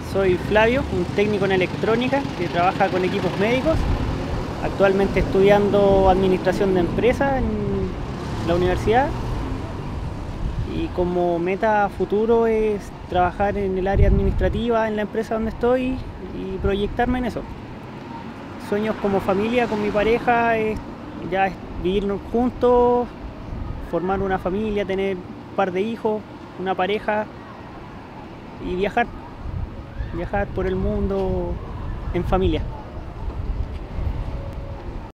Soy Flavio, un técnico en electrónica que trabaja con equipos médicos. Actualmente estudiando administración de empresas en la universidad. Y como meta a futuro es trabajar en el área administrativa en la empresa donde estoy y proyectarme en eso. Sueños como familia con mi pareja es vivir juntos, formar una familia, tener un par de hijos, una pareja y viajar por el mundo en familia.